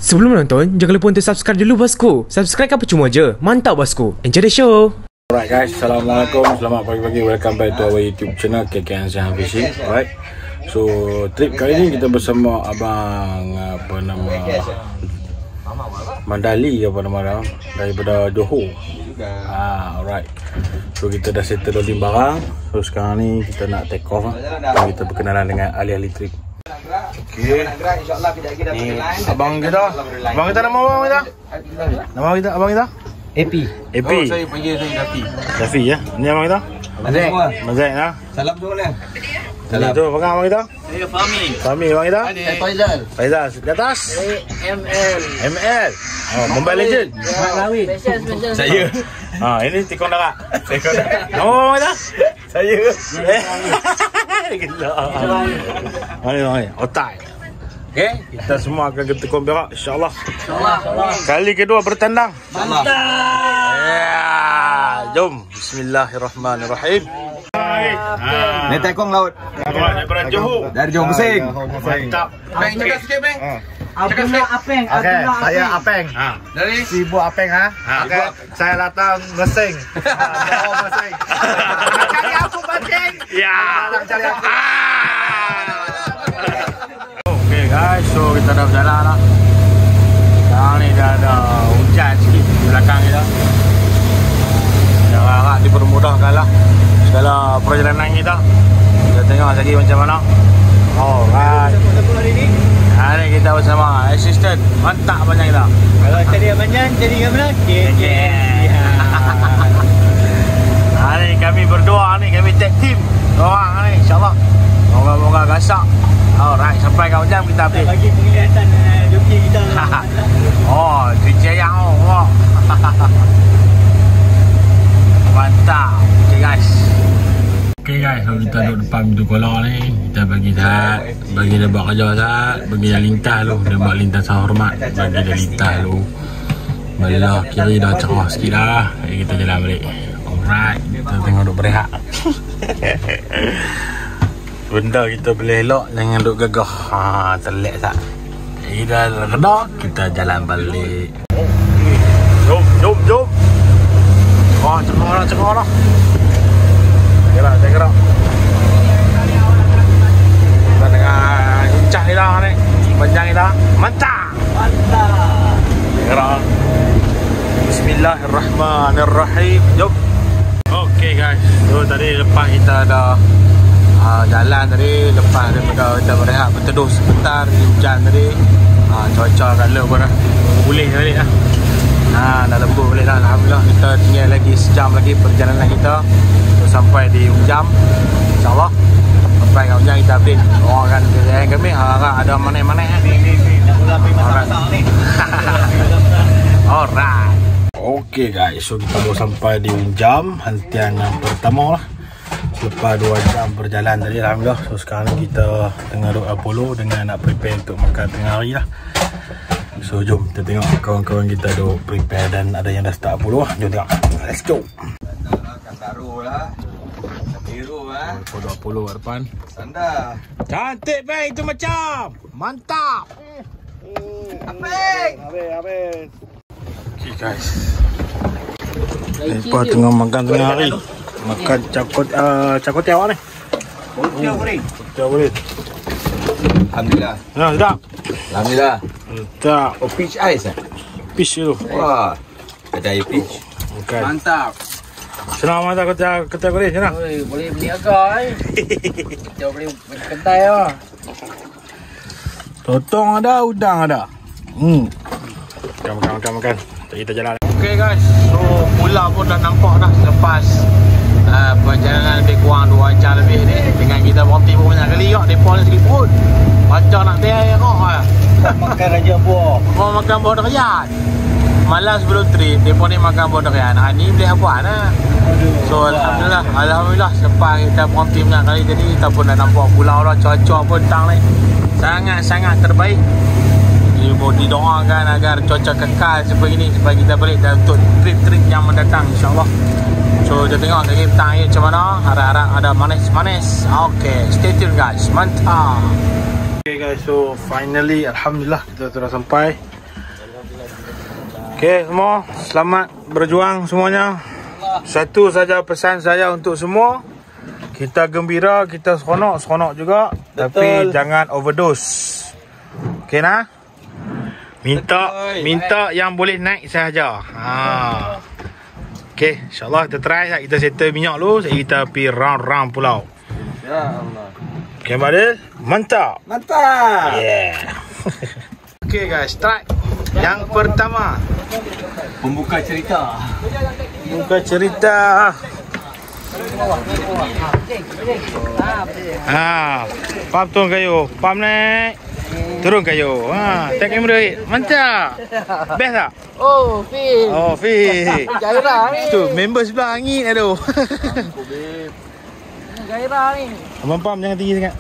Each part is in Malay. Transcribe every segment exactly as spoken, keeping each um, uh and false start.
Sebelum menonton, jangan lupa untuk subscribe dulu bosku. Subscribe apa cuma je. Mantap bosku. Enjoy the show. Alright guys, Assalamualaikum. Selamat pagi-pagi. Welcome back to our YouTube channel K K N Siang Fishing. Alright. So, trip kali ini kita bersama abang apa nama Mandali apa nama dia, daripada Johor. Ah, alright. So kita dah settle loading barang. So sekarang ni kita nak take off. Dan kita berkenalan dengan ahli-ahli trip. Okey. Ni abang kita. Abang kita nama abang kita? Nama kita abang kita? A P. A P. Oh, saya panggil saya Dafi. Dafi ya. Ni abang kita? Mazek. Mazek ya. Salam tu mana? Salam tu pegang abang kita? Saya Fahmi. Fahmi abang kita? Saya Faizal. Faizal di atas? Saya M L. M L. Oh, Mobile Legend. Mak Lawin. Special special. Saya. Ha, ini tikon darat. Tikon darat. Nama abang kita? Saya. Gila. Mari mari. Otai. Okey, kita semua akan ketekun berak insya-Allah. Insya-Allah. Kali kedua bertandang. Mantap. Ya, jom. Bismillahirrahmanirrahim. Ha. Ni tekong laut. Daripada Johor. Dari Johor Besing. Mantap. Bang cakap sikit bang. Abdullah Apeng. Okey, saya Apeng. Ha. Dari Ibu Apeng ha. Ha, Okey, saya datang Mesing. Oh, Mesing. Cari aku Mesing. Ya. Cari aku. Okey guys, so kita dah berjalan lah. Sekarang ni dah ada hujan sikit di belakang kita. Yang harap dipermudahkan lah segala perjalanan kita. Kita tengok lagi macam mana. Alright. Hari ni kita bersama assistant. Mantap banyak kita. Kalau cari amanyan, cari yang mana? K K. Hari ni kami berdua ni, kami tag team. Orang ni insyaAllah. Moga-moga gasak. Alright, sampai kau jam kita update. Bagi penglihatan uh, joki kita. Oh, cuci yang oh. Mantap. Okay guys. Okay guys, so kita duduk depan pintu kolam ni. Kita bagi Zat, bagi dia buat kerja Zat, bagi dia lintas lu. Dia buat lintas hormat, bagi dia lintas lu. Belah kiri dah cerah sikit lah. Jadi kita jalan balik. Alright, kita tengok duduk berehat. Benda kita boleh elok, jangan duduk gagah. Ha, terlek Zat. Jadi dah reda, kita jalan balik. Jom, jom, jom. Oh, cekor lah, cekor lah. Gerak, saya gerak. Kita dengan hincah kita ni. Panjang kita. Mantap. Mantap. Gerak. Bismillahirrahmanirrahim. Jom. Okay guys. So tadi lepas kita ada uh, jalan tadi. Lepas daripada kita berehat berteduh sebentar di hujan tadi. Uh, cuaca kala pun dah pulih balik lah. Ha, dah lembut balik dah. Alhamdulillah. Kita tinggal lagi sejam lagi perjalanan kita. Sampai di Ujam, insyaAllah sampai kat Ujam kita update. Orang akan kejayaan kami harap ada mana-mana alright. Ok guys, so kita baru sampai di Ujam, hentian yang pertama lah selepas dua jam berjalan tadi. Alhamdulillah. So sekarang kita tengah duduk Apollo dengan nak prepare untuk makan tengah hari lah. So jom kita tengok kawan-kawan kita duduk prepare dan ada yang dah start Apollo lah. Jom tengok, let's go. Taruh lah. Biru lah. Apollo Apollo kat depan. Sandar. Cantik bang, itu macam. Mantap. Apeng. Habis, habis. Okay guys. Lepas tengah makan tengah hari. Makan cakot uh, cakotiaw ni. Kotiau goreng. Cakotiaw boleh. Alhamdulillah. Nah, sedap. Alhamdulillah. Sedap. Oh, peach ice eh? Fish tu. Wah. Kedai peach. Makan. Mantap. Senang mana cakotiaw cakotiaw boleh senang. Oi, boleh beli agak eh. Kita boleh beli kedai lah. Totong ada, udang ada. Hmm. Makan, makan, makan, makan. Jadi kita jalan. Okay guys, so pulau pun dah nampak dah selepas uh, perjalanan lebih kurang dua jam lebih ni. Dengan kita berhenti pun banyak kali kat depa ni sikit pun. Macam nak tiai kau ah. Makan raja buah. Mau makan buah durian. Malam sebelum trip, depa ni makan buah durian. Ha ni boleh apa nah. So alhamdulillah, alhamdulillah selepas kita berhenti banyak kali jadi kita pun dah nampak pulau dah, cuaca pun tang ni. Sangat-sangat terbaik. Jadi boleh didoakan agar cuaca kekal seperti ini supaya kita balik dan untuk trip-trip yang mendatang insya-Allah. So kita tengok lagi petang ni macam mana. Harap-harap ada manis-manis. Okay, stay tune guys. Mantap. Okay guys, so finally alhamdulillah kita sudah sampai. Okey semua, selamat berjuang semuanya. Satu saja pesan saya untuk semua. Kita gembira, kita seronok-seronok juga. Betul. Tapi jangan overdose. Okey nah? Minta Betul. minta yang boleh naik sahaja. Ha. Okey, insya-Allah kita try lah. Kita settle minyak dulu, jadi kita pergi round-round pulau. InsyaAllah. Okey Badil, mantap. Mantap. Yeah. Okey guys, strike yang pertama. Pembuka cerita. Pembuka cerita. Ha, pam turun kayu, pam naik. Turun kayu. Ha, take kamera. Mantap. Best tak? Oh, Fil. Oh, Fi. Gairah ni. Tu member sebelah angin aduh. Gairah ni. Abang pam jangan tinggi sangat.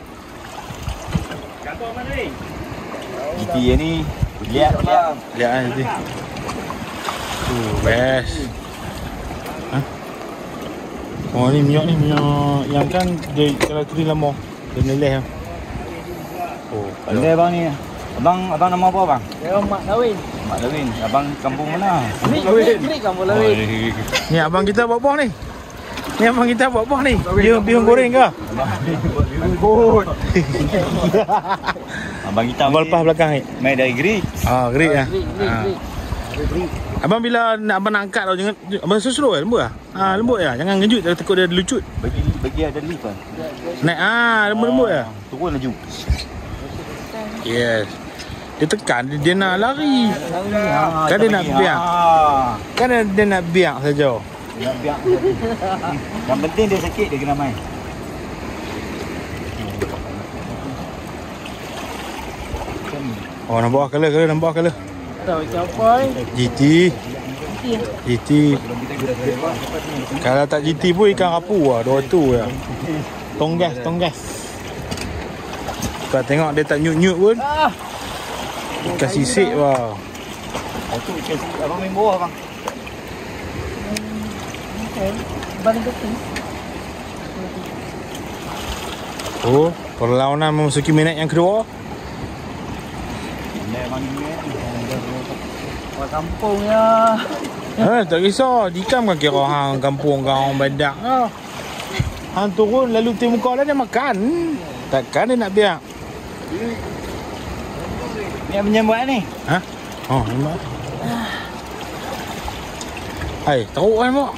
G T A ni lihat lihat. Lihat ah nanti. Tu best. Ha? Oh ni minyak ni minyak yang kan dia kalau tu lama dia meleleh. Oh, Pandai abang ni. Abang abang nama apa bang? Dia Mak Lawin. Mak Lawin. Abang kampung mana? Ni ni kamu Lawin. Ni abang kita buat buah ni. Ni abang kita buat buah ni. Bihun bihun goreng ke? Bihun. Abang kita Abang lepas belakang ni. mai dari Gerik. Ah, gerik ah. Grik, grik, Ah. grik. Abang bila nak abang nak angkat tau jangan abang slow eh lembut ah. Ah lembut ya. Jangan ngejut takut dia lucut. Bagi bagi ada lift kan. Naik ah lembut-lembut ya. Turun laju. Yes. Dia tekan dia, dia nak lari. Ha, Kan dia nak biar. Kan dia, dia nak biar saja. Nak biar. Yang penting dia sakit dia kena main. Oh nampak color color nampak color. Tahu siapa ni? G T. G T. Kalau tak G T pun ikan rapu lah. Dua tu ya. Tonggas, tonggas. Kau tengok dia tak nyut-nyut pun. Ah. Ikan sisik wah. Itu ikan abang main bawah bang. Balik ke sini. Oh, perlawanan memasuki minit yang kedua. Ini abang ni. Buat kampung ya. Eh, tak kisah. Dikam kan kira hang kampung kau orang badak. Ah. Hang turun lalu tim muka dia makan. Takkan dia nak biar. Ni yang menyambut ni. Ha? Oh, nampak. Hai, teruk kan mak?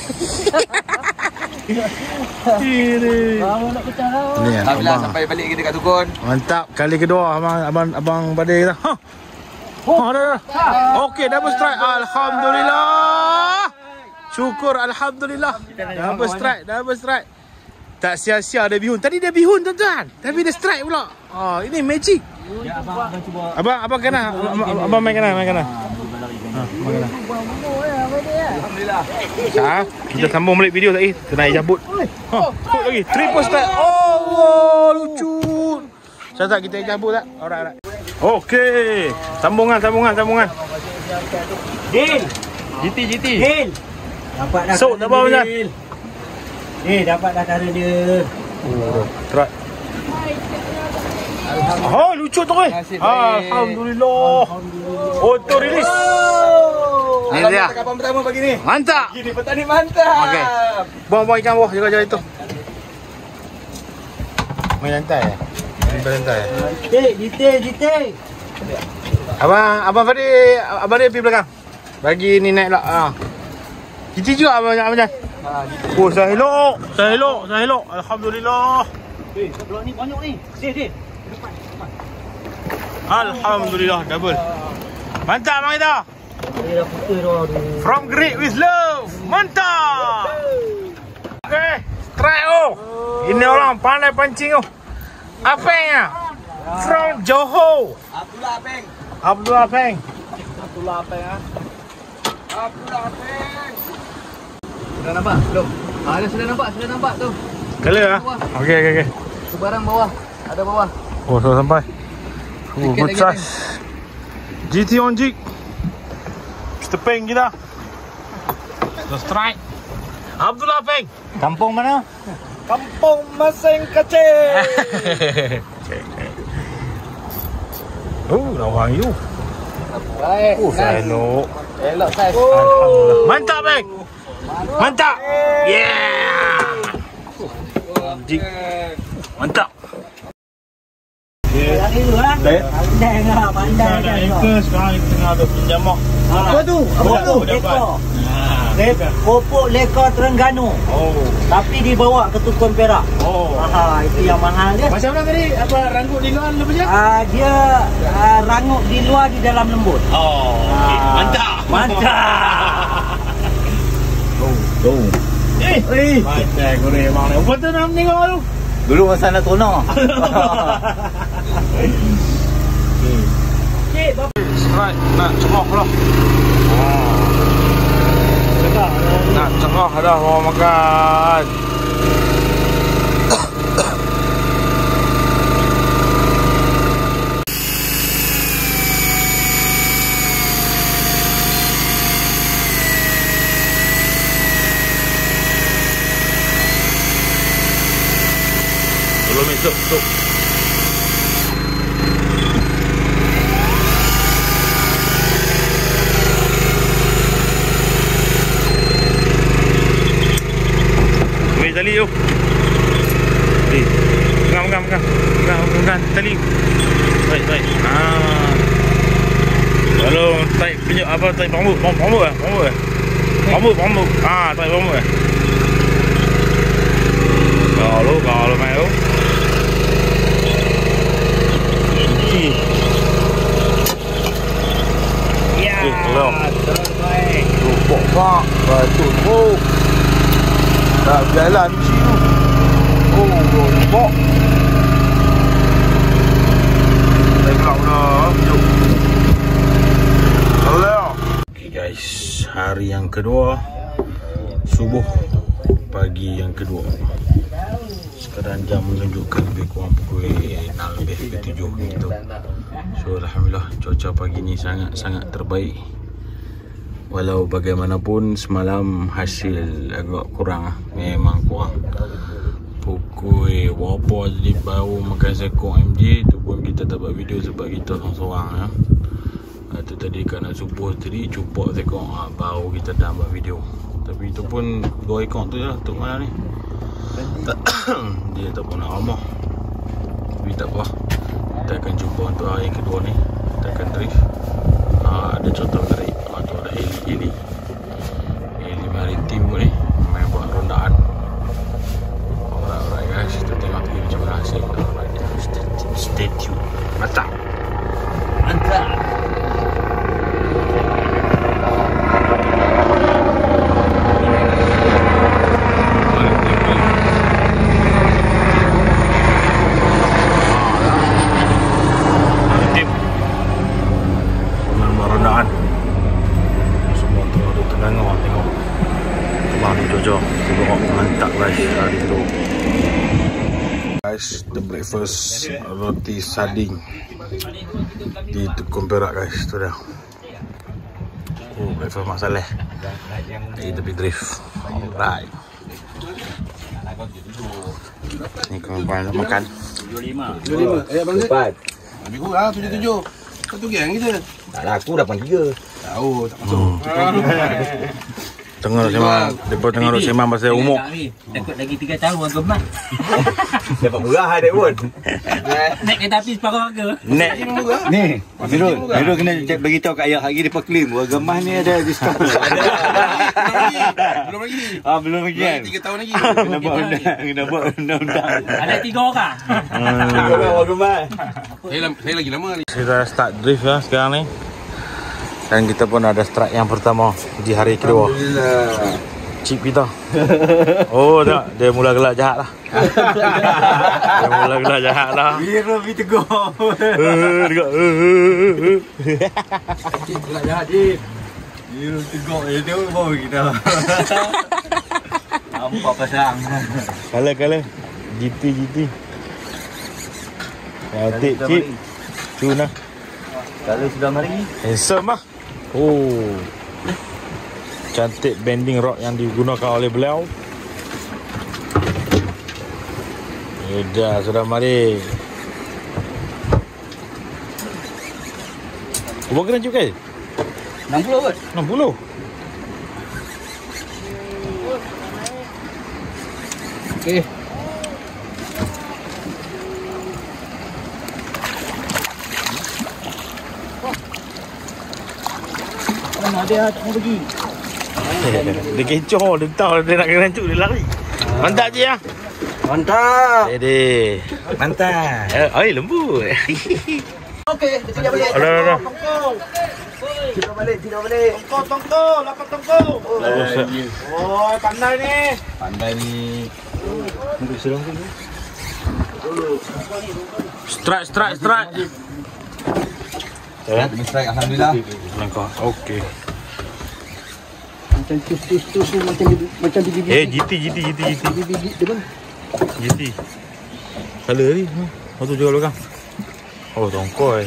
Kiri. Baru nak pecah lah. Ni Alhamdulillah abang. sampai balik kita kat Tukun. Mantap kali kedua abang abang abang badai kita. Ha. Oh, dah. dah. Okey, double strike. Alhamdulillah. Syukur alhamdulillah. Double strike, double strike. Tak sia-sia ada bihun. Tadi dia bihun tuan-tuan. Tapi dia strike pula. Oh, ini magic. Ya abang abang cuba. Abang abang kena. Abang, abang main kena, main kena. Ha, main kena. Alhamdulillah. Ha, kita sambung balik video tadi. Kena cabut. Ha, kod lagi. Triple strike. Oh, lucu. Saya tak kita cabut tak? Alright, alright. Okey. Sambungan, sambungan, sambungan. Din. G T G T. Din. Dapat dah. So, tak apa macam. Eh, dapat dah cara dia. Oh, try. Oh, lucu tu eh. Alhamdulillah. Auto release. Ni dia. Kapal pertama pagi ni. Mantap. Gini petani mantap. Okey. Buang-buang ikan bawah jaga jaga itu. Main lantai eh? Main lantai eh? Jitik, jitik, jitik. Abang, Abang Fadi, Abang dia pergi belakang. Bagi ni naik lah. Ha. Cici juga Abang Abang Jan. Oh, saya elok. Saya elok, saya elok. Alhamdulillah. Eh, sebelah ni banyak ni. Deh, deh. Alhamdulillah, double. Mantap Abang kita. Dia dah putih dah. From Great with Love. Mantap. Okay, try oh. Ini orang pandai pancing oh. Apeng ya? From Johor. Abdullah Peng. Abdullah Peng. Abdullah apa ya? Abdullah Peng. Sudah nampak? Belum? Ah, dah sudah nampak, sudah nampak tu. Clear ah. Okey okey okey. Tu barang bawah. Ada bawah. Oh, sudah sampai. Oh, good size. G T on jig. Mister Peng kita. The strike. Abdullah Peng. Kampung mana? Kampung Masing Kecil. Oh, lawan you. Baik. Oh, Senok. Elok saiz. Alhamdulillah. Mantap, Bang. Mantap. Yeah. Mantap. Yang itu lah. Pandai lah, pandai Ada kan. anchor sekarang di tengah tu penjamah. Apa tu? Apa tu? Lekor. Popok lekor Terengganu. Oh. Tapi dibawa ke Tukun Perak. Oh. Ha, itu yang mahal dia. Macam mana tadi? Apa rangkut di luar lebih je? Ah, dia ah, rangup di luar, di dalam lembut. Oh. Okay. Ah, Mantap. Mantap. Tuh. Eh. Eh. Macam goreng memang ni. Apa tu nak tengok tu? Dulu masa nak tuna. Cik, bapa. Right, nak cengok lah. Nak cengok dah mau makan. Belum itu, tu. Wei tali tu. Eh, pegang pegang pegang. Pegang pegang tali. Baik baik. Ah. Kalau tarik pinjau apa tarik bambu, bambu ah, bambu ah. Bambu bambu. Ah, tarik bambu ah. Kalau kalau mai tu. Ya. Terbaik. Rupok pak, batu tu. Tak berjalan mesti tu. Oh, rupok. Baik pula pula. Jom. Hello. Okay guys, hari yang kedua. Subuh pagi yang kedua. Sekarang jam menunjukkan lebih kurang pukul enam lebih ke tujuh gitu. So alhamdulillah cuaca pagi ni sangat-sangat terbaik. Walau bagaimanapun semalam hasil agak kurang, memang kurang. Pukul berapa jadi baru makan sekok M J tu pun kita tak buat video sebab kita seorang-seorang ya. Itu tadi kerana subuh tadi cupak sekok ha, baru kita dah buat video. Tapi itu pun dua ekor tu je lah untuk malam ni. Dia tak pun nak ramah. Tapi tak apa, kita akan cuba untuk hari kedua ni. Kita akan drift. ha, Ada contoh menarik. ha, Tu ada heli-heli Heli maritim pun ni. Main buat rondaan. Alright, alright guys, kita tengok lagi macam mana hasil. Alright, stay, stay tune. Mantap. Mantap. Guys, the breakfast roti sarding di Tukun Perak guys, tu dah. Oh, breakfast Mak Saleh di tepi drift. Alright. Ni kawan-kawan nak makan. tujuh puluh lima. Eh, abang Zed. Lebih kurang tujuh puluh tujuh. Satu geng kita. Tak lah, aku lapan tiga. Tahu, tak masuk. Tengah sembang, depa tengah duk sembang pasal umur. Takut lagi tiga tahun gemas. Dapat murah hai dia pun. Naik kereta api separuh harga. Nek Ni, Mirul, Mirul kena bagi tahu kat ayah hari depa claim warga gemah ni ada diskaun. Belum lagi. Ah, belum lagi kan. tiga tahun lagi. Kena buat undang, kena buat undang-undang. Ada tiga orang. Tiga orang warga gemah. Saya, saya lagi lama ni. kita start drift ya sekarang ni. Dan kita pun ada strike yang pertama di hari kedua. Chip kita. Oh tak, dia mula gelak jahat lah. Dia mula gelak jahat lah. Mirul pergi tegur. Eh, dekat. Gelak jahat je. Mirul tegur je tu baru kita. Nampak pasang. Kala-kala G T G T. Cantik Cip. Cuna. Kalau sudah mari. Handsome lah. Oh. Cantik bending rod yang digunakan oleh beliau. Sudah, sudah mari. Berapa gram cukai? enam puluh kot. enam puluh. Okey. Mana dia tak mau pergi. Dia kecoh, dia tahu dia nak kena cuk, dia lari. Mantap je ya. Mantap. Dede. Mantap. Eh, ai lembut. Okey, kita tinggal balik. Alah, alah. Kita balik, kita balik. Tongkol, tongkol, lapan tongkol. Oh, pandai ni. Pandai ni. Tunggu serang dulu. Strike, strike, strike. Ya, strike alhamdulillah. Langkah. Okey. Macam tus-tus-tus macam macam biji-biji. Eh, G T, G T, G T, G T. Biji-biji dia pun. G T. Color ni. Ha, tu juga belakang. Oh, tongkol.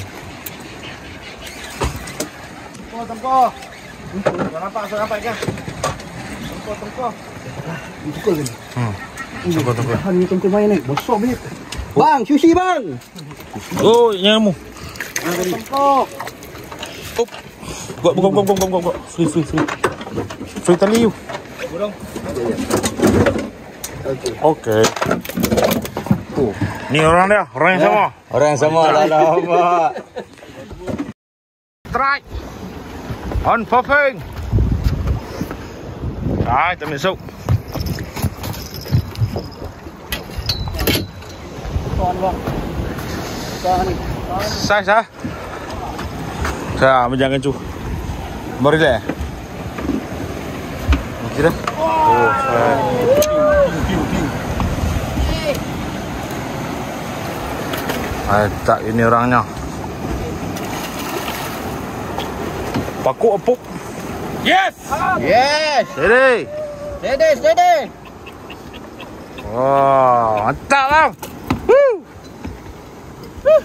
Tongkol, tongkol. Kau nampak, saya nampak kan? Tongkol, tongkol. Tongkol kan. Hmm. Tongkol, tongkol. Hang ni tongkol main ni. Besar banyak. Bang, sushi bang. Oh, yang kamu. Tongkol. Op. Buat, buat, buat, buat, buat, buat. Free, free, free. Free tali you. Burung. Okey. Oh. Ni orang dia, orang yang sama. Orang yang sama lah lama. Strike. On popping. Rồi, tạm biệt sâu. Con bang. Con ni. Sai sao? Sao, jangan cu. Mari deh. Kira. Oh, sai. Ah, tak ini orangnya. Pakuk apuk. Yes. Yes. Steady. Steady, steady. Wow, mantap bang. Woo. Woo.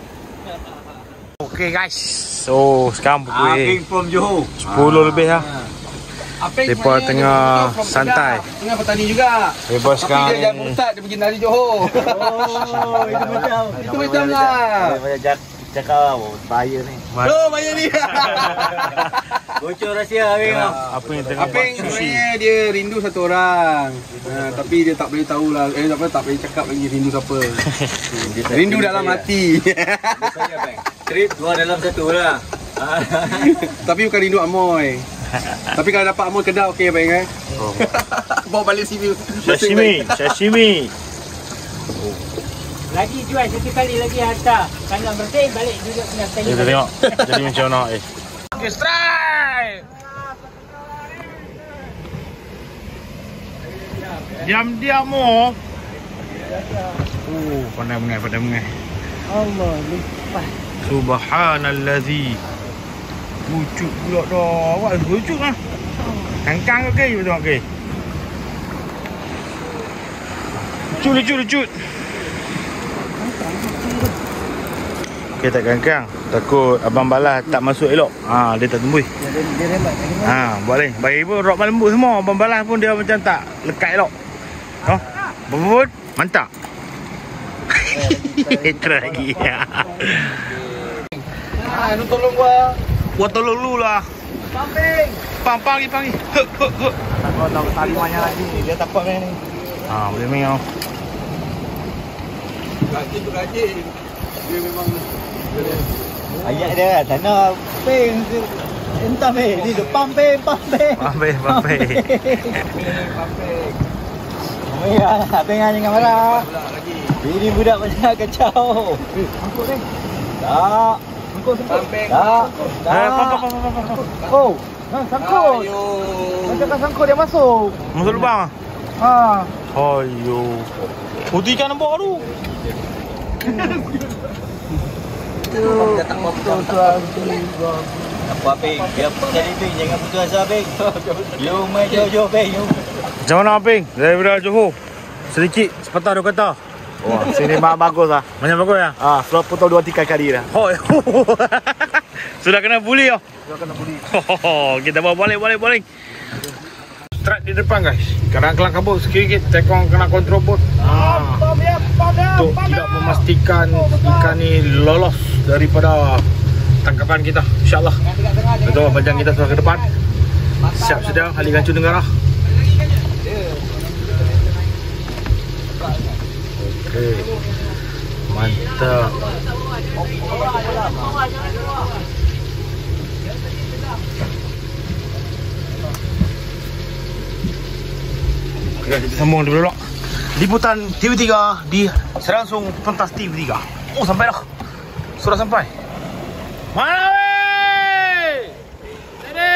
Okay guys. So, sekarang pukul Aping from Johor. sepuluh lebih lah. Aping Mereka tengah santai. Tengah petani juga. Mereka sekarang Dia jangan mustad, dia pergi nari Johor. Oh, itu macam. Itu macam lah. Macam cakap bahaya ni. Oh, banyak ni. Bocor rahsia Aping. apa yang tengah buat Aping sushi. sebenarnya dia rindu satu orang. Ha, tapi dia tak boleh tahu lah. Eh, tak boleh, tak boleh cakap lagi rindu siapa. Rindu dalam hati. Saya Aping. Trip dua dalam satu lah. Tapi bukan rindu Amoy. Tapi kalau dapat Amoy Kedah okey Aping eh. Oh. Bawa balik sini. Sashimi, sashimi. Lagi jual satu kali lagi hantar. Tangan bersih balik duduk kena sekali. Kita tengok jadi macam mana eh. Okay, strike. Diam-diam mo. Oh, pandai mengai, pandai mengai. Allah lipat. Subhanallazi. Lucut pula dah. Awak lucut lah. Kangkang ke ke? Tengok ke? Lucut, lucut, lucut. Okay, tak kangkang. Takut abang balas tak masuk elok. Ha, dia tak tembus. Dia dia rembat. Ha, buat lain. Bagi pun rock lembut semua. Abang balas pun dia macam tak lekat elok. Ha? Berbut, mantap. Try lagi. Ah, lu tolong gua. Gua tolong lu lah. Pamping. Pang, pagi, pagi. Hek, hek, hek. Kau tahu tali banyak lagi. Dia takut main ni. Ha, boleh main kau. Rajin tu rajin. Dia memang Ayat dia sana ping entah meh ni depan ping pamping. Pamping, pamping. pamping. Oh ya, Aping jangan marah. Ini budak macam kacau. Angkut ni. Tak. Angkut sangkut. Pamping. Tak. Eh, pam, pam, Tak. pam, pam, pam, pam. Oh, ha, sangkut. Ayo. Macam kan sangkut dia masuk. Masuk lubang ah? Ha. Ayo. Putih ikan nampak tu. Dia tak mau betul Apa Aping? Dia jadi Aping jangan putus asa Aping. You main jauh-jauh Aping. You. Macam mana Aping? Daripada Johor. Sedikit sepatah dua kata. Wah, sini mak bagus lah. Banyak bagus ya? Ah, sudah putus dua tiga kali dah. Oh. Sudah kena bully oh. Sudah kena buli. Kita bawa balik, balik, balik. Strike di depan guys. Kadang kelang kabut sikit-sikit. Tekong kena kontrol bot. Ah. Untuk tidak memastikan ikan ni lolos daripada tangkapan kita, insyaAllah. Betul, badan kita sudah ke depan. Siap sedang Ali Gancu Tenggara. Okey, mantap. Okey, kita sambung dulu pula. Liputan T V tiga di Serangsung Pentas T V tiga. Oh, sampai dah. Sudah sampai. Mana weh? Sini.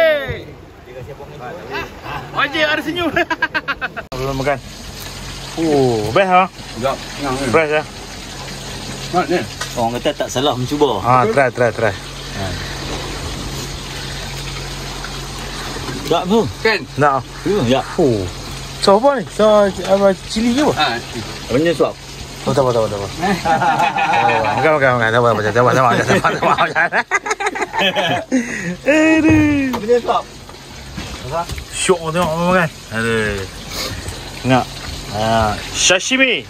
Wajib ada senyum. Belum makan. Oh, best ah. Sekejap. Fresh ah. Mat ni. Orang kata tak salah mencuba. Ah, try try try. Tak tu. Kan? Nak. Ya. Oh. So apa ni? So apa cili ke apa? Ha. Banyak suap. Oh, tak apa, tak apa, tak apa. Makan, makan, makan. Tak apa, tak apa, tak apa, tak apa, tak apa. Aduh. Banyak suap. Syok tengok apa makan. Aduh. Tengok. Ha, sashimi.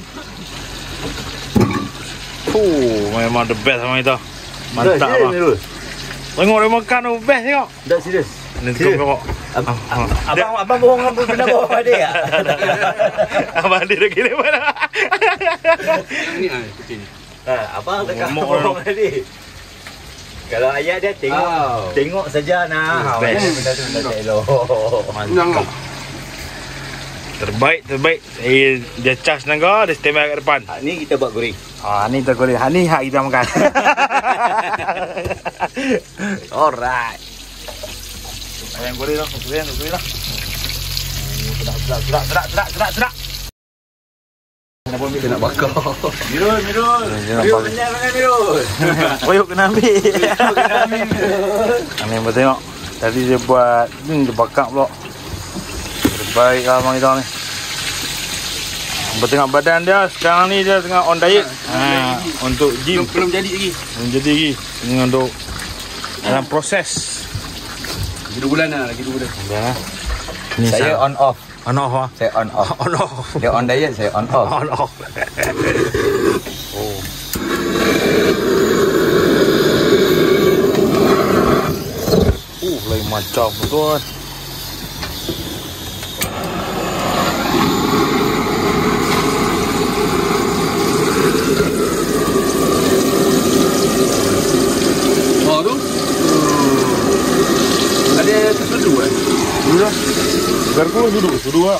Oh, memang the best sama itu. Mantap abang. Tengok dia makan tu best tengok. Tak serius. Ni tengok. Abang abang bohong apa benda bohong dia? Abang dia lagi ni mana? Ni ah, kecil ni. Ha, abang tak bohong tadi. Kalau ayat dia tengok Oh. tengok saja nah. Best. Benda tu benda elok. Mantap. Terbaik, terbaik. Eh, dia charge naga, dia standby kat depan. Ha, ni kita buat goreng. Ah, ni kita goreng. Ha ni hak kita makan. Alright. Ayam goreng dah, goreng, goreng dah. Sedap, sedap, sedap, sedap, sedap, sedap, sedap. Kita nak bakar. Mirul, Mirul. Mirul banyak makan Mirul. Koyok kena ambil. Kena ambil Mirul. Ni boleh tengok. Tadi dia buat ni dia bakar pula. Terbaik lah abang kita ni. Bertengok badan dia sekarang ni dia tengah on diet. Ha, untuk gym. Belum, belum jadi lagi. Belum jadi lagi. Tengah untuk dalam proses. Lagi dua bulan lah, lagi dua bulan. Ya. Ni Saya on off. on off ah. Saya on off. On off. Dia on diet, saya on off. On off. Oh. Uh, lain macam betul. Oh tu. Ada tersedu eh. Sudah. Garpu sudu, sudu ah.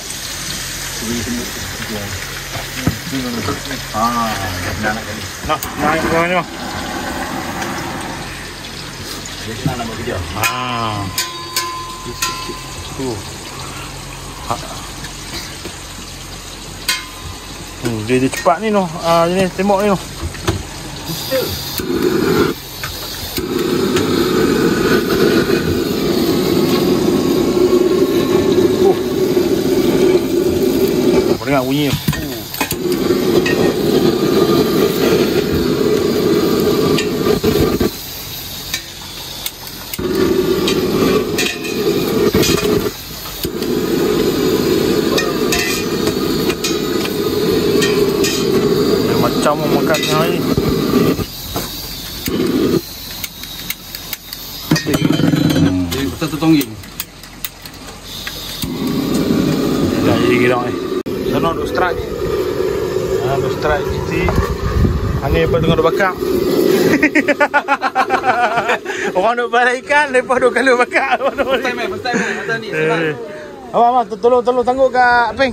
Ah, nak nak kali. Nah, naik ke mana? Dia senang nak buat kerja. Ah. Tu. Ha. Hmm, dia, dia cepat ni noh. Ah, ni tembok ni noh. Oh. Kau dengar bunyi tu. Macam mau makan yang ni. Jadi betul tu tongging. Dah jadi gila ni. Sana duk strike. Ah, duk strike kita. Ani apa tengah duk bakar. Orang duk balai ikan lepas duk kalau bakar. First time eh, first time eh. Masa ni sebab. Abang, abang, tolong tolong tangguh kat Ping.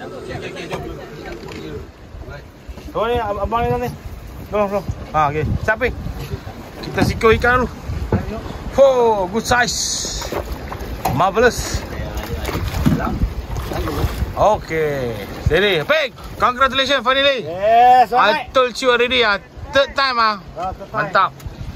Oh ni abang ni ni. Tolong, tolong. Ha, okey. Siap Ping. Kita sikau ikan dulu. Oh, good size. Marvelous. Okay. Ready. Ping, congratulations finally. Yes, I told you already ah. Third time ah. Mantap.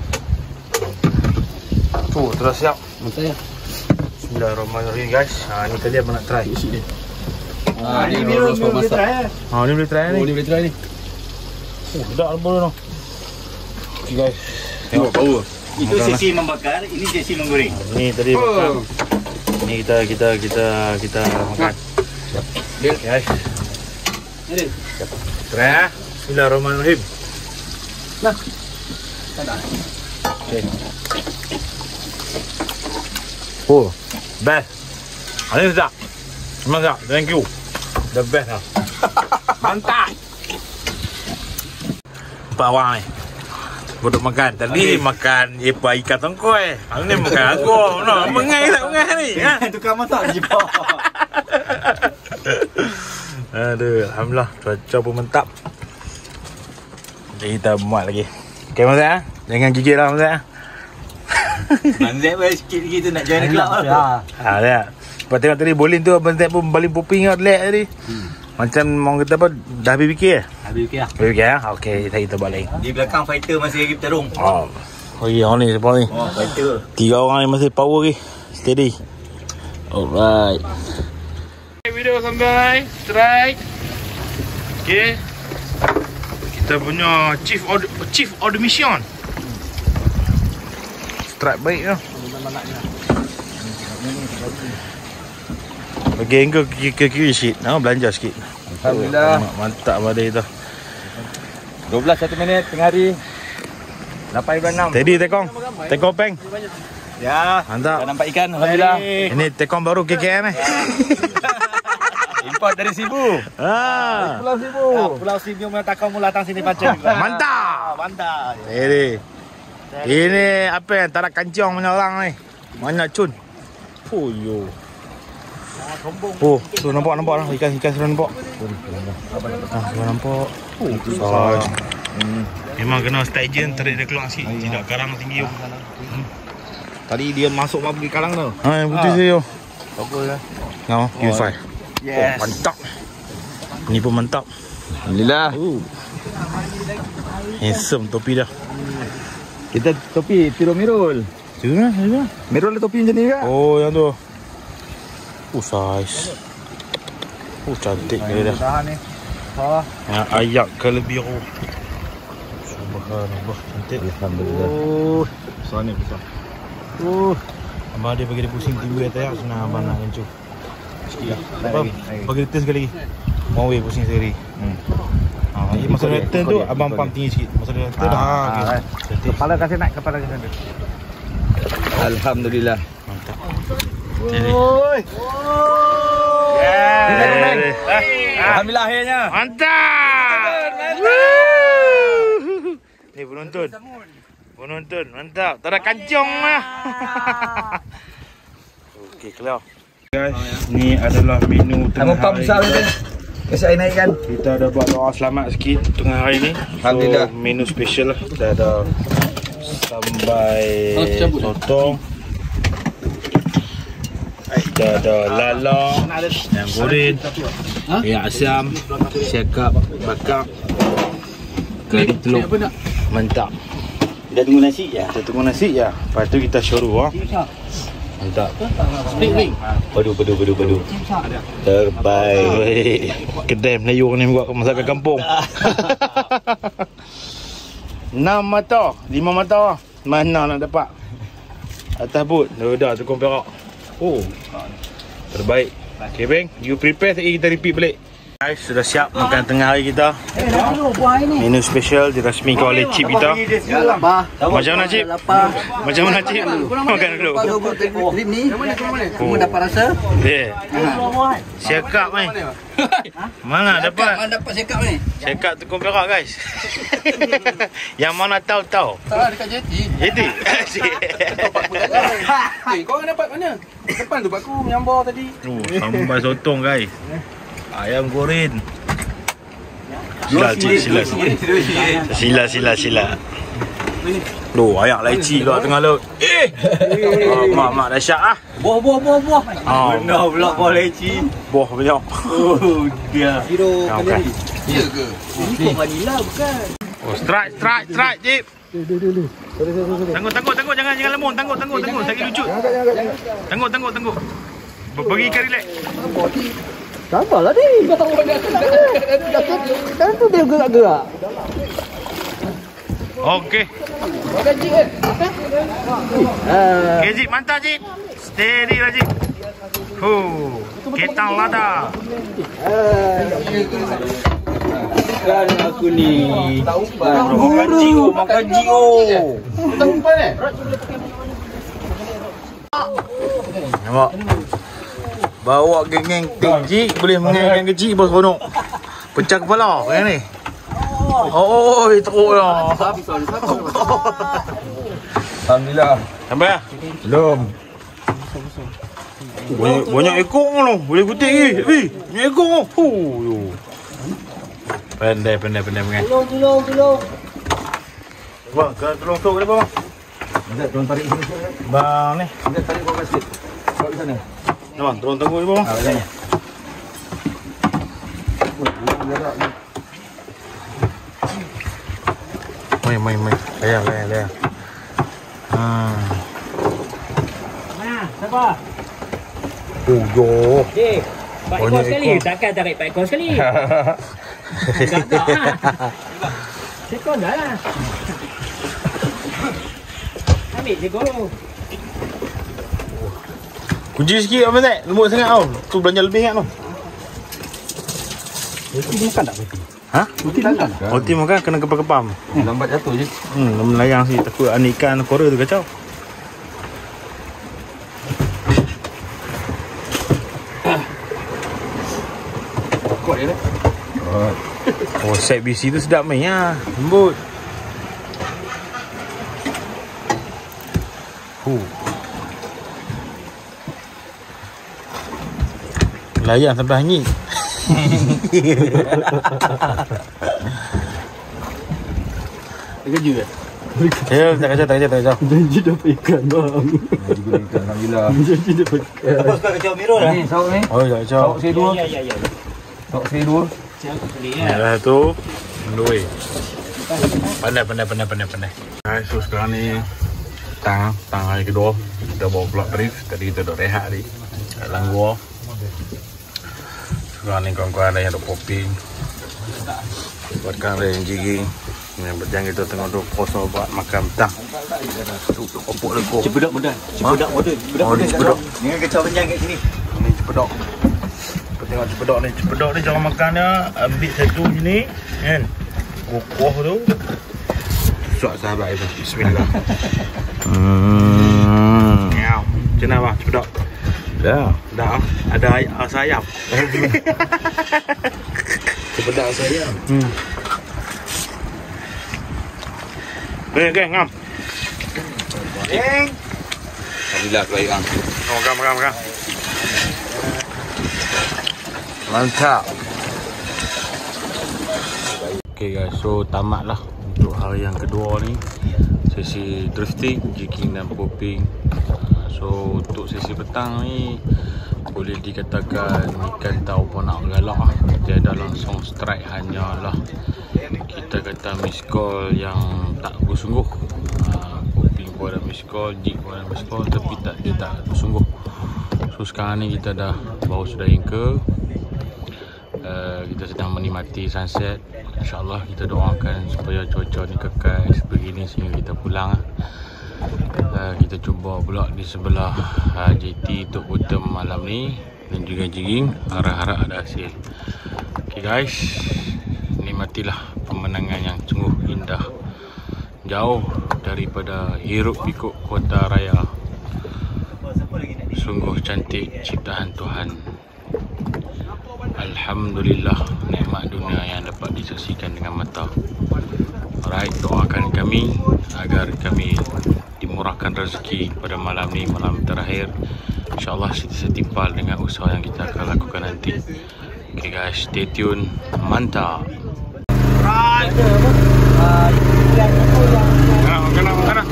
Tu, terus siap. Mantap ya. Bismillahirrahmanirrahim guys. Ha, ni tadi abang nak try. Ah, ni Mirul sebab masak. Ha, ni boleh try Oh, ni. ni boleh try ni. Oh, sedap boleh noh. Okay guys. Tengok power. Itu sesi membakar, ini sesi menggoreng. Ni tadi makan. Ni kita kita kita kita makan. Deal. Guys. Ni. Try ah. Bismillahirrahmanirrahim. Nah. Tak ada. Okay. Oh, best. Ini sedap. Memang sedap. Thank you. The best lah. Mantap. Pak Wang ni. Duduk makan. Tadi makan ipa ikan tongkoi. Hari ni makan aku. No, mengai tak mengai ni. Ha? Tukar masak je Pak. Aduh, alhamdulillah cuaca pun mantap. Jadi kita muat lagi. Okey Mas Zat, jangan gigit lah Mas Zat. Abang Zat pun sikit lagi tu nak join club lah. Ha, Zat. Lepas tengok tadi bowling tu Abang Zat pun baling poping kat relax tadi. Hmm. Macam orang kata apa, dah habis fikir? Habis fikir lah. Habis fikir lah? Okey, kita baling. Di belakang fighter masih lagi bertarung. Oh. Oh iya, orang ni siapa ni? Oh, fighter. Tiga orang ni masih power lagi. Steady. Alright. Video sampai strike. Okey. Kita punya chief order chief order mission. Strike baik tu. Bagi angle ke kiri sikit. Nah, belanja sikit. Alhamdulillah. Mantap badai tu. dua belas satu minit tengah hari. lapan dua enam. Tadi tekong. Tekong peng. Ya, mantap. dah nampak ikan alhamdulillah. Ini tekong baru K K M ni. Import dari Sibu. Ah. Pulau Sibu. Ya, Pulau Sibu punya takau mula datang sini pancing. Mantap. Mantap. Ini. Ini apa yang tarak kancing punya orang ni. Banyak cun. Oh yo. Oh, tu nampak nampak lah ikan ikan sudah nampak. Ah, sudah nampak. Oh, besar. Hmm. Memang kena stagen tarik dia keluar sikit. Tidak karang tinggi. Hmm. Tadi dia masuk mau pergi karang tu. Ha, yang putih saya. Apa dah? Ngau, purify. Yes. Oh, mantap. Ni pun mantap. Alhamdulillah. Oh. Handsome topi dah. Kita topi Tiro Mirul. Tiro mana? Tiro. Mirul ada topi macam ni ke? Oh, yang tu. Oh, size. Oh, cantik dia dah. Tahan ni. Ha. Yang ayak color biru. Subhanallah, cantik. Alhamdulillah. Oh, besar ni besar. Oh. Abang dia bagi dia pusing tiba atas ayak senang abang nak kencur. Sikit lah. Abang, bagi dia turn sekali lagi. One way pusing sekali. Hmm. Ha, jadi masa dia turn tu abang pump tinggi sikit. Masa dia turn ha, okey. Cantik. Kepala kasih naik, kepala kasih naik. Alhamdulillah. Mantap. Oi. Yeah. Alhamdulillah akhirnya. Mantap. Ni penonton. Penonton, mantap. Tak ada kancong lah. Okey, keluar. Guys, ni adalah menu tengah hari. besar ni. Kasi air naikkan. Kita ada buat doa selamat sikit tengah hari ni. Alhamdulillah. So, menu special lah. Kita ada sambai sotong. Kita ada lalang, yang goreng, ayam asam, syakap, bakar, kari telur. Mantap. Dah tunggu nasi ya. Kita tunggu nasi ya. Lepas tu kita syuru ah. Mantap. Padu padu padu padu. Terbaik. Kedai Melayu ni buat masakan kampung. Enam mata, lima mata. Mana nak dapat? Atas but, dah tukang perak. Oh. Terbaik. Okay bang, you prepare lagi kita repeat balik. Guys, sudah siap makan tengah hari kita. Menu special dirasmikan oleh Cip kita. Macam mana Cip? Macam mana Cip? Makan dulu. Trip ni cuma dapat rasa. Yeah. Syakap ni. Mana dapat? Mana dapat sekap ni? Syakap tukang perak guys. Yang mana tahu-tahu? Salah dekat jeti. Jeti. Eh, kau dapat mana? Depan tu aku menyambar tadi. Oh, sambal sotong guys. Ayam goreng. Sila cik, sila. Sila, sila, sila. Loh, ayak laici kat tengah laut. Eh! Oh, mak, mak dahsyat ah. Buah buah buah buah. Oh, Benar pula buah leci. buah banyak. Oh, dia. Hero Ah, kali okey. ni. Ya ke? Ini kok vanilla bukan? Oh, strike, strike, strike, Cip. Tangguh, tangguh, tangguh. Jangan, jangan lemon. Tangguh, tangguh, tangguh. Sakit lucut. Tangguh, tangguh, tangguh. Bagi ikan relax. Sabarlah ni. Kau tak orang dia atas. Kan tu dia gerak-gerak. Okey. Gaji eh. Okey, Cip. Mantap, Cip. Steady lah, Cip. Huh. Ketang lada. Makan aku ni. Tak umpan. Makan jio, makan jio. Tak umpan eh? Nampak? Bawa geng-geng tinggi boleh mengenai kecil bos konok. Pecah kepala yang ni. Oh, teruk lah. Alhamdulillah. Sampai lah? Belum. Banyak, banyak ekor tu. Boleh kutik ke? Eh, banyak ekor. Huh. Pandai, pandai, pandai mengai. Tolong, tolong, tolong. Bang, kena tolong tok dia bang. Nanti tolong tarik sini. Bang ni. Nanti tarik kau kasih. Kau di sana. Nah, bang, tolong tunggu dia bang. Ah, sana. Mai, mai, mai. Layar, layar, layar. Hmm. Mana? Siapa? Oh, yo. Eh, empat ekor Banyak sekali. ekor. Takkan tarik empat ekor sekali. Tak, tak lah. Sekor dah lah. Ambil je kau. Kunci sikit apa tak? Lembut sangat tau. Tu belanja lebih kan tu. Itu bukan tak putih. Ha? Putih bukan. Roti makan kena kepam-kepam. Lambat jatuh je. Hmm, melayang sih. Takut anak ikan Korea tu kacau. Kuat je dah. Oh, set B C tu sedap main lah. Lembut. Huh. Layan sampai hanyut. Kerja ke? Ya, tak kacau, tak kacau, tak kacau. Janji dapat ikan bang. Juga ikan alhamdulillah. Janji dapat ikan. Apa suka kacau Miro dah? Ni sauk ni. Oh, tak kacau. Sauk saya dua. Ya, ya, ya. Sauk saya dua. Siapa boleh Ya ya? lah tu. Mendui. Pandai, pandai, pandai, pandai, pandai. Guys, so sekarang ni tang, tang hari kedua. Kita bawa vlog brief. Tadi kita duduk rehat ni. Dalam gua. Sekarang ni kawan-kawan ada yang duduk popping. Buatkan ada yang jigging. Yang berjang kita tengah duduk kosong buat makan petang. Tu, tu kopok lagi. Cepedak modal. Cepedak modal. Cepedak Oh, ni cepedok. Ni kan kacau panjang kat sini. Ni cepedok. Kita tengok cepedok ni. Cepedok ni jangan makan dia. Ambil satu sini. Kan? Kukuh tu. Suat sahabat itu. Bismillah. Hmm. Miau. Macam mana bang? Cepedok. Dah. Dah. Ada ay asa ayam. Cepedang saya. Hmm. Eh, okay, ngam. Geng. Alhamdulillah tu ayam. Oh, makan, makan, makan. Mantap. Okay guys, so tamatlah untuk hari yang kedua ni. Sesi drifting, jigging dan popping. So untuk sesi petang ni boleh dikatakan ikan tahu pun nak galak lah. Tiada langsung strike, hanyalah kita kata miss call yang tak bersungguh. uh, Popping pun ada miss call, jig pun ada miss call, tapi tak, dia tak bersungguh. So sekarang ni kita dah baru sudah anchor. uh, Kita sedang menikmati sunset. InsyaAllah kita doakan supaya cuaca ni kekal sebegini sehingga kita pulang. Uh, kita cuba pula di sebelah uh, J T untuk bottom malam ni dan juga jigging. Harap-harap ada hasil. Okay guys, nikmatilah pemandangan yang sungguh indah, jauh daripada hiruk pikuk kota raya. Sungguh cantik ciptaan Tuhan. Alhamdulillah, nikmat dunia yang dapat disaksikan dengan mata. Alright, doakan kami agar kami dimurahkan rezeki pada malam ni, malam terakhir. InsyaAllah setimpal dengan usaha yang kita akan lakukan nanti. Okay guys, stay tune. Mantap. Right. Kena, kena, kena.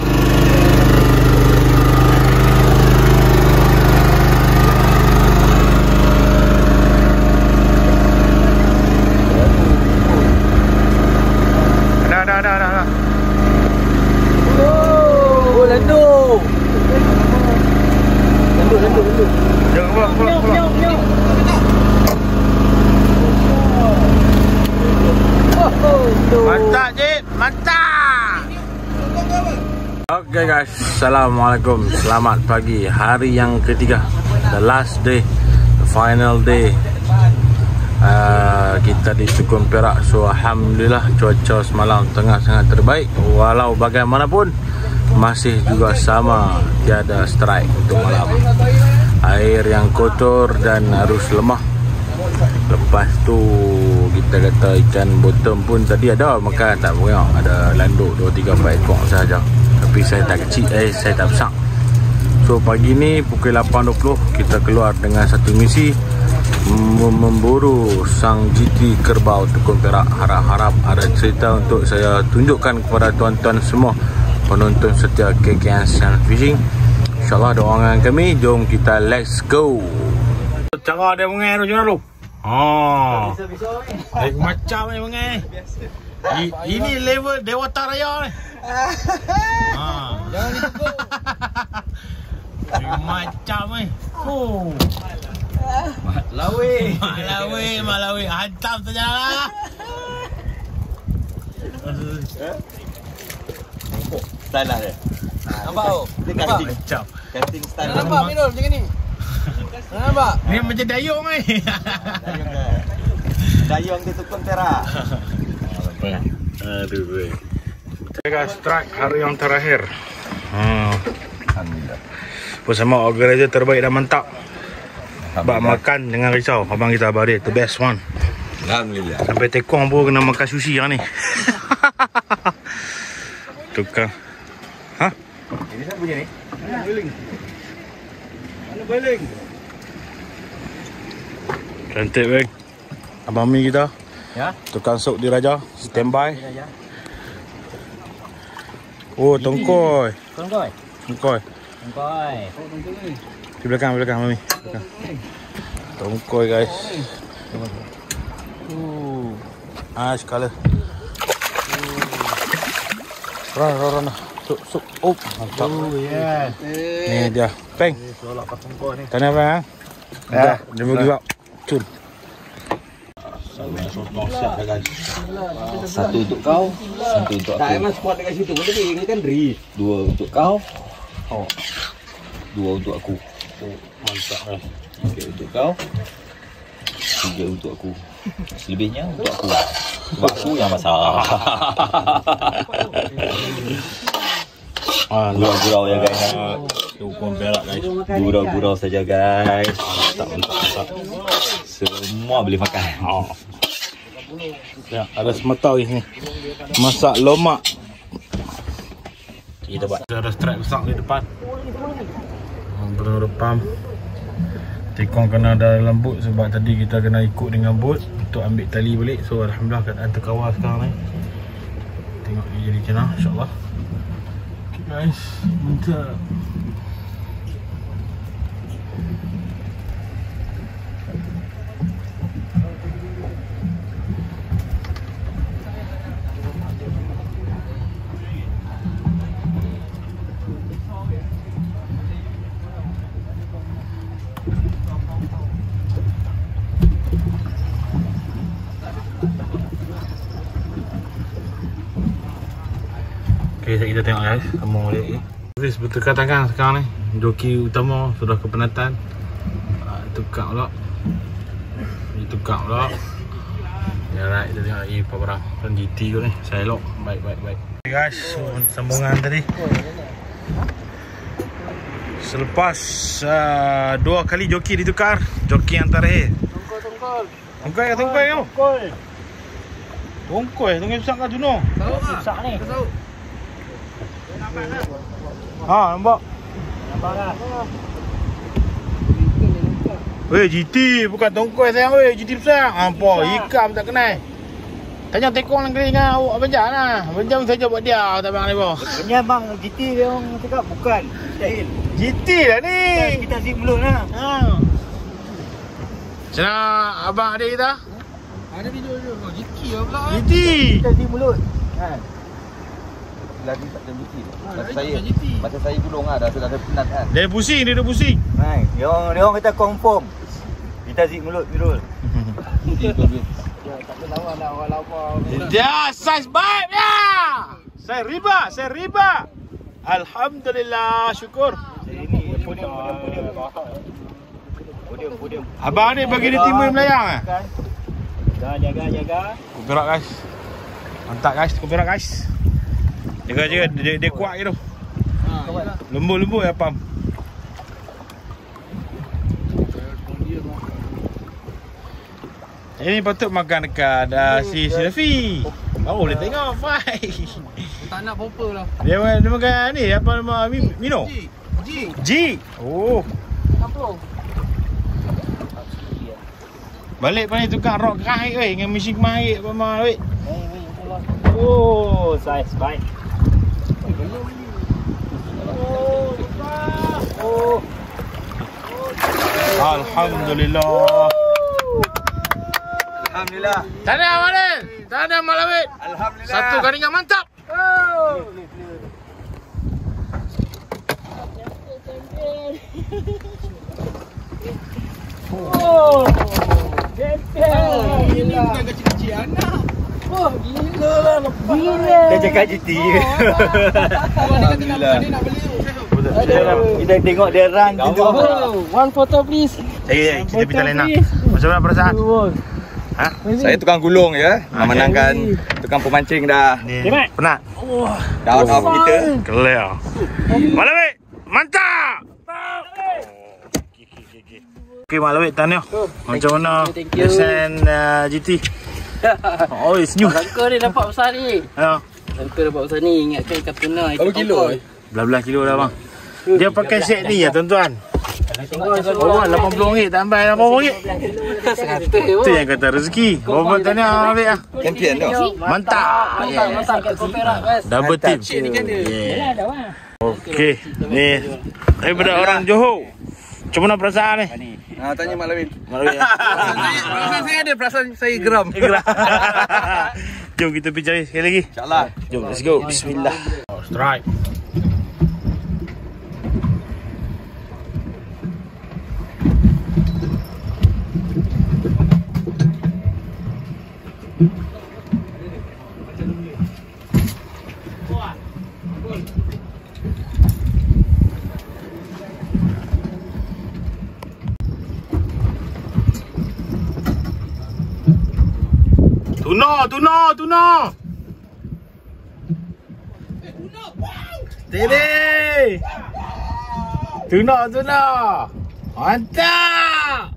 Dah, dah, dah, dah. Oh, landu. Landu, landu, landu. Jangan pulang, pulang, pulang. Mantap, Jit. Mantap. Okay guys, Assalamualaikum. Selamat pagi. Hari yang ketiga. The last day. The final day. uh, kita di Tukang Perak. So alhamdulillah cuaca semalam tengah sangat terbaik. Walau bagaimanapun masih juga sama, tiada strike untuk malam. Air yang kotor dan arus lemah. Lepas tu kita kata ikan bottom pun tadi ada makan, tak banyak, ada landuk dua tiga empat ekor sahaja. Tapi saya tak kecil, eh saya tak besar. So pagi ni pukul lapan dua puluh kita keluar dengan satu misi, memburu sang G T kerbau Tukang Perak. Harap-harap ada cerita untuk saya tunjukkan kepada tuan-tuan semua penonton setia K K Asian Fishing. InsyaAllah doangan kami. Jom kita let's go. Cara dia mengai tu macam mana tu? Haa, eh, macam ni mengai. Ini level Dewata Raya ni. Haa, jangan ikut. Macam ni. Oh. Mak lawe. Mak lawe, mak lawe. Hantam saja lah. Style lah dia. Nampak tu? Dia casting. Macam. Casting style. Nampak Minul macam ni. Nampak? Ni macam dayung ni. Dayung kan. Dayung di Tukang Perak. Aduh weh. Kita strike hari yang terakhir. Hmm. Alhamdulillah. Bersama organizer terbaik dan mantap. Bak makan dengan risau. Abang kita abang dia, the best one. Alhamdulillah. Sampai tekong pun kena makan sushi yang ni. Tukang. Ha? Ini siapa punya ni? Beling. Mana beling? Cantik bang. Abang Mi kita. Ya. Tukang sok di Raja. Standby. Oh, tongkoi. Tongkoi. Tongkoi. Tongkoi. Di belakang, belakang Mami. Belakang. Tongkoi guys. Uh. Nice color. Run, run, run. Suk, suk. Oh, mantap. Oh, yes. Ni dia. Peng. Solak pas tongkoi ni. Tanya apa? Ya. Dia mau give up. Cun. Satu untuk kau, satu untuk aku. Tak emang spot dekat situ pun tadi, ini kan drip. Dua untuk kau. Oh. Dua untuk aku. Oh, mantap eh. Tiga untuk kau. Tiga untuk aku. Selebihnya untuk aku. Sebab aku yang masak. Ah, gurau-gurau ya guys. Tukang Perak guys. Gurau-gurau saja guys. Mantap, mantap, mantap. Semua boleh makan. Oh. Ya, ada semetau ni. Masak lomak. Kita buat. Ada strike besar di depan. Benar depan. Tekong kena dalam boat sebab tadi kita kena ikut dengan boat untuk ambil tali balik. So alhamdulillah keadaan terkawal sekarang ni. Tengok dia jadi macam mana, insya-Allah. Okay guys, mantap. Okay, kita tengok guys, kamu lihat ni. Habis bertukar tangan sekarang ni. Joki utama sudah ke penatan. Uh, tukar pula. Ni tukar pula. Ya right, kita tengok lagi apa barang. Dan G T tu ni, saya lock. Baik, baik, baik. Okay guys, so, sambungan tadi. Selepas uh, dua kali joki ditukar, joki yang terakhir. Tongkol, tongkol. Tongkol ke tongkol kau? Tongkol. Tongkol, tongkol besar kat Juno. Besar ni. Ha, nampak? Nampak dah. Weh, G T bukan tongkoi sayang weh, G T besar. Apa, ikan tak kenal. Tanya tekong lagi dengan awak Abang Jam lah. Abang Jam saja buat dia, tak bang lebar. Sebenarnya bang G T dia orang cakap bukan. Mustahil. G T lah ni. Kita zip mulut lah. Ha. Macam mana abang adik kita? Ada video dia. G T lah pula. G T. Kita zip mulut. Kan? Lagi tak ada G T. Masa saya, masa saya gulung lah, dah sudah ada penat kan. Dia pusing, dia dah pusing. Hai, dia orang dia orang kata confirm. Kita zip mulut Mirul. Tak ada lawan lah orang lapar. Dia saiz baik dia. Saya riba, saya riba. Alhamdulillah, syukur. Ini podium podium podium. Podium podium. Abang ni bagi dia timur melayang ah. Kan? Dah jaga jaga. Kupirak guys. Mantap guys, kupirak guys. Jaga jaga dia, dia kuat gitu. Lembut-lembut ya pam. Ini patut makan dekat uh, si Silvi. Oh, boleh tengok fai. Tak nak popper lah. Dia, dia makan ni apa nama Mino? G. G. Oh. Apa? Balik pandai tukar rock kahit weh dengan mesin mahit apa mah weh. Oh, saiz baik. Oh. Alhamdulillah. Alhamdulillah. Tahniah Malin. Tahniah Malawit. Alhamdulillah. Satu garingan mantap. Oh. Oh. Champion. Ini bukan kecil-kecil anak. Oh, gila lah. Gila. Dia cakap G T. Alhamdulillah. Dia nak beli. Kita tengok dia run gitu. One photo please. Eh, kita pindah lena. Macam mana perasaan? Ha? Saya tukang gulung ya. Memenangkan tukang pemancing dah. Cepat. Penat? Dah out of kita. Clear. Malawit. Mantap. Okey Malawit, tahniah. Macam mana desain uh, G T? Oh, it's new. Sangka dia dapat besar ni. Ya. Sangka dapat besar ni. Ingatkan ikan tuna. Berapa kilo? Belah-belah kilo dah bang. Dia pakai set ni ya tuan-tuan. Oh, lapan puluh ringgit tambah lapan puluh ringgit. Seratus. Itu yang kata rezeki. Oh, tahniah Malawit ah. Champion tu. Mantap. Mantap. Mantap kat Koperak guys. Double tip. Dah dah wah. Okey, ni daripada orang Johor. Macam mana perasaan ni? Ha, tanya Mak Lawin. Malawit ya. Perasaan saya ada, perasaan saya geram. Jom kita pergi cari sekali lagi. InsyaAllah. Jom, let's go. Bismillah. Strike. Tuna, tuna, tuna. Tini. Tuna, tuna. Mantap.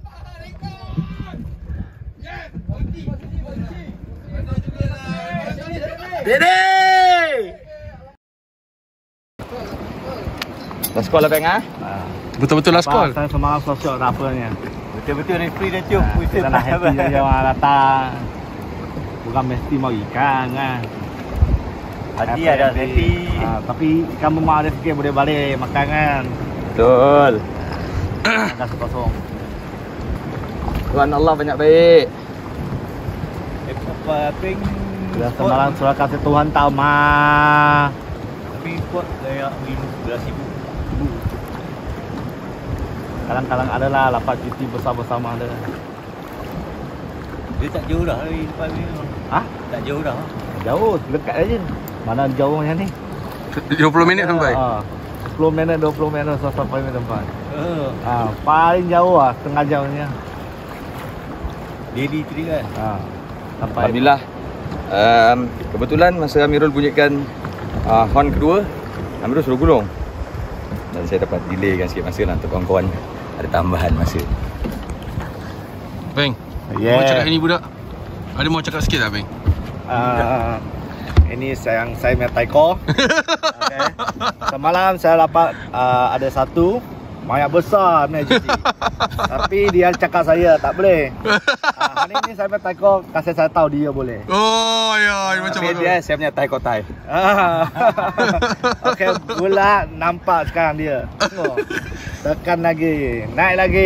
Tini. Last call lah Bang ah. Betul-betul last call. Saya semalam sosial tak apanya. Betul-betul referee dah cium. Kita nak happy je orang datang. Bukan mesti mau ikan kan. Tadi ada happy. Ha, tapi ikan memang ada sikit boleh balik makan kan. Betul. Dah kosong. Tuhan Allah banyak baik. Apa ping? Dah semalam surah kasih Tuhan tahu mah. Tapi ikut saya lima belas ribu. Kadang-kadang ada lah lapat cuti bersama-sama ada. Dia tak jauh dah dari depan ni. Ha? Tak jauh dah. Jauh, dekat aja. Mana jauh macam ni? dua puluh minit sampai. Ha. sepuluh minit, dua puluh minit sampai tempat. Uh. Ha, paling jauh lah, setengah jamnya. Daily tadi kan? Ha. Sampai Alhamdulillah. Um, kebetulan masa Amirul bunyikan uh, horn kedua, Amirul suruh gulung. Dan saya dapat delay kan sikit masa lah untuk kawan-kawan ada tambahan masa. Bang, yeah. mau cakap ini budak? Ada mau cakap sikit tak Bang? Uh, ini sayang saya punya taiko. Okay. Semalam saya dapat uh, ada satu banyak besar punya G T. Tapi dia cakap saya tak boleh. Uh, hari ni saya punya taiko kasih saya tahu dia boleh. Oh ya, macam Tapi mana? dia saya punya taiko tai. Ah. Okey, pula nampak sekarang dia. Tengok. Tekan lagi, naik lagi.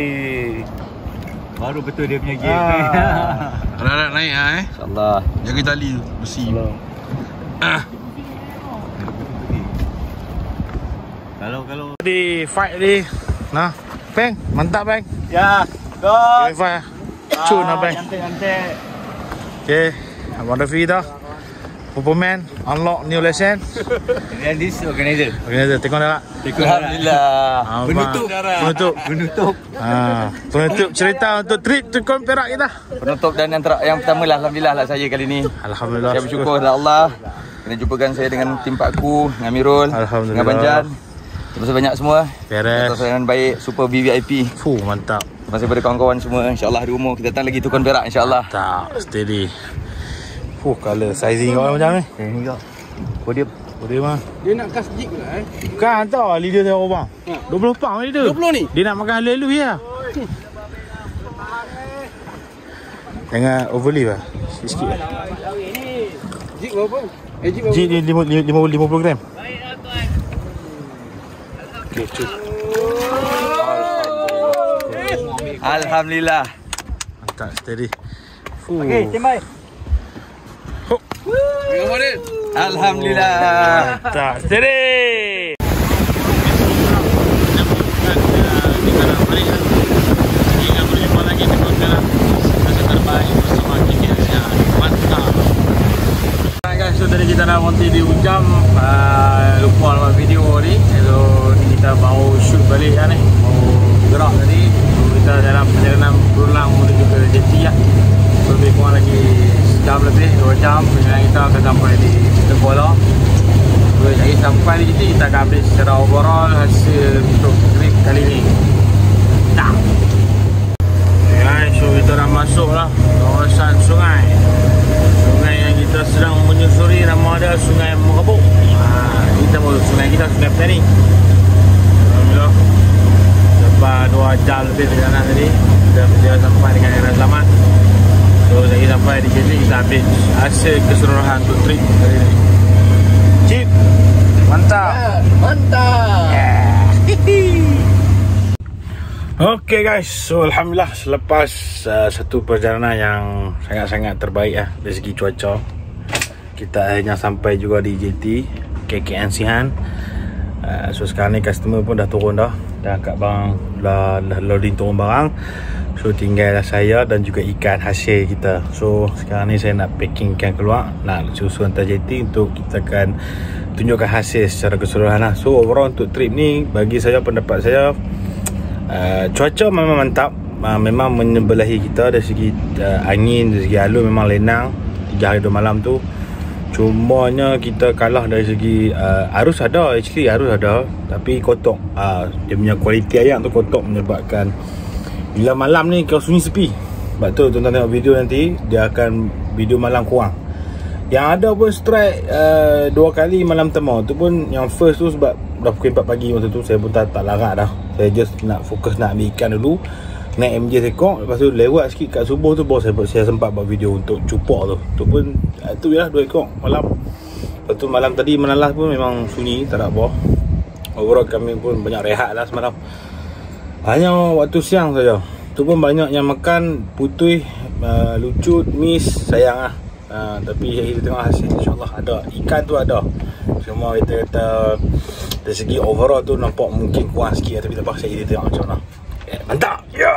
Baru betul dia punya game. Ah. Harap naik ah eh. InsyaAllah. Jaga tali besi. Ah. Kalau kalau Di fight ni. Nah, Bang, mantap Bang. ya, Di go. fight. Cun lah Bang. Cantik-cantik. Okey, Abang Rafi dah. Superman unlock new lesson. And this organizer. Organizer tengok dah tak? Alhamdulillah. Ah, Penutup. Penutup. Penutup. Ah, penutup cerita untuk trip Tekong Perak kita. Penutup dan yang, ter- yang pertama lah, Alhamdulillah lah saya kali ni. Alhamdulillah. Saya bersyukur kepada Allah kena jumpakan saya dengan tim Pak Ku, dengan Mirul, Alhamdulillah. dengan Banjan. Terima kasih banyak semua. Beres. Atas layanan baik, super V V I P. Fuh, mantap. Terima kasih kepada kawan-kawan semua. InsyaAllah di umur kita datang lagi Tekong Perak, insyaAllah. Tak, steady. Fuh, colour sizing kau macam ni. Ini kau. Podium. Podium mah. Dia nak kas jig ke eh? Bukan tau, leader tengok bang. dua puluh pound leader. dua puluh ni? Dia nak makan halus ya. Jangan overleaf lah. Sikit-sikit lah. Jig berapa? Eh jig berapa? Jig ni lima puluh gram. Okey, cuk. Alhamdulillah. Mantap, steady. Fuh. Okey, timbai. Alhamdulillah. Mantap, steady. So tadi kita dah berhenti di Ujam, uh, lupa nak buat video ni. So ni kita baru shoot balik lah ni, baru gerak tadi. So kita dalam perjalanan berulang menuju ke J T lah. So lebih kurang lagi sejam lebih, dua jam perjalanan kita akan sampai di Kuala. So lagi sampai di J T kita akan update secara overall hasil untuk trip kali ni. Dah. Okay guys, so kita dah masuk lah kawasan sungai. Sungai yang kita sedang menyusuri nama dia Sungai Merebuk. Ha, kita mau sungai kita Sungai Petani. Alhamdulillah. Lepas dua jam lebih perjalanan tadi, kita berjaya sampai dengan daerah selamat. So lagi sampai di sini kita ambil hasil keseluruhan untuk trip kali ini. Cip, mantap. Mantap. Yeah. Okay guys, so Alhamdulillah selepas uh, satu perjalanan yang sangat-sangat terbaik lah dari segi cuaca, kita akhirnya sampai juga di J T K K N Sihan. uh, So sekarang ni customer pun dah turun dah, dah kat bang dah, dah loading turun barang. So tinggal saya dan juga ikan hasil kita. So sekarang ni saya nak packing ikan keluar, nak susun hantar J T untuk kita akan tunjukkan hasil secara keseluruhan lah. So overall untuk trip ni, bagi saya, pendapat saya, Uh, cuaca memang mantap, uh, memang menyebelahi kita dari segi uh, angin, dari segi alur memang lenang tiga hari dua malam tu. Cumanya kita kalah dari segi uh, arus ada, actually arus ada, tapi kotok, uh, dia punya kualiti air tu kotok, menyebabkan bila malam ni kau sunyi sepi. Sebab tu tuan-tuan tengok video nanti, dia akan video malam kurang. Yang ada pun strike uh, dua kali malam temu. Tu pun yang first tu sebab dah pukul empat pagi masa tu, saya pun tak, tak larat dah. Saya just nak fokus nak ambil ikan dulu, naik M J sekok. Lepas tu lewat sikit kat subuh tu baru saya, saya sempat buat video untuk cupok tu. Tu pun uh, tu je lah, dua ekor malam. Lepas tu malam tadi menalas pun memang sunyi, tak ada apa. Overall kami pun banyak rehat lah semalam. Hanya waktu siang saja, tu pun banyak yang makan putih, uh, lucut, mis, sayang lah. Uh, tapi kita tengok hasil, insyaAllah ada. Ikan tu ada. Cuma kita kata dari segi overall tu nampak mungkin kurang sikit, tapi tak apa, saya kita tengok macam mana. eh, Mantap. Ya.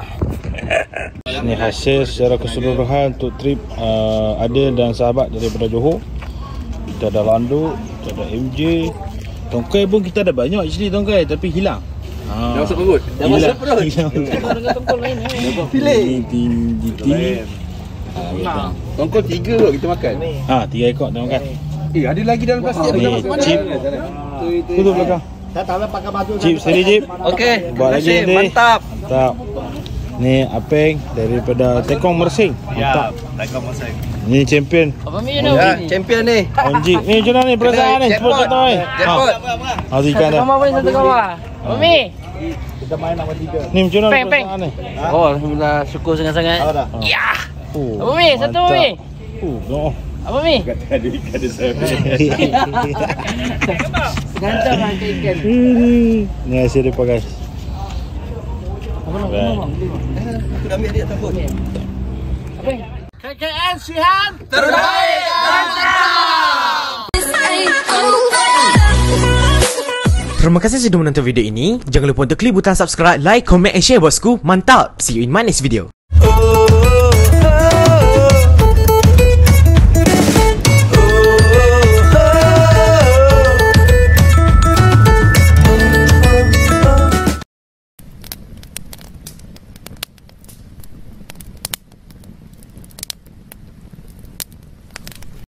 Ini hasil secara keseluruhan untuk trip uh, Adil dan sahabat daripada Johor. Kita ada Landu, kita ada M J. Tongkai pun kita ada banyak actually tongkai, tapi hilang. Ha. Dah masuk perut. Dah masuk perut. Dengan tongkol lain eh. Pilih. Di di Nah, tongkol tiga kot kita makan. Ha, tiga ekor kita makan. Eh, ada lagi dalam plastik. Ni chip. Tutup belakang. Saya tak boleh pakai baju. Chip sini chip. Okey. Buat lagi ni. Mantap. Mantap. Ni Apeng daripada Tekong Mersing. Mantap. Tekong Mersing. Ni champion. Apa ni Ya, champion ni. Onji. Ni macam mana ni perasaan ni? Cepat contoh ni. Jackpot. Ha, ikan dah. Kamu boleh satu kawan. Mami. Kita main nama tiga. Ni macam mana Peng, peng. perasaan ni? Oh, alhamdulillah, syukur sangat-sangat. Ada. Ya. Oh, Apa Mi? Satu mantap. Mi. Oh, no. Apa Mi? Ada ikan ada saya. Ganteng lah ikan. Ni hasil dia guys. Apa nak ngomong? Aku ambil dia takut. Apa? K K N Sihan Terbaik. Terima kasih sudah menonton video ini. Jangan lupa untuk klik butang subscribe, like, comment and share bosku. Mantap. See you in my next video. Oh.